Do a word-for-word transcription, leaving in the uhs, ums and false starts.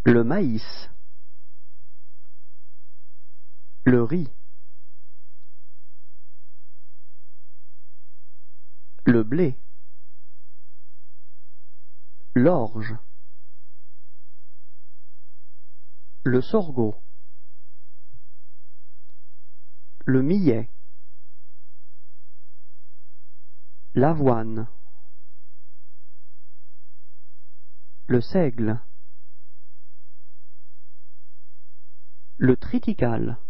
le maïs, le riz, le blé, l'orge, le sorgho, le millet, l'avoine, le seigle, le triticale,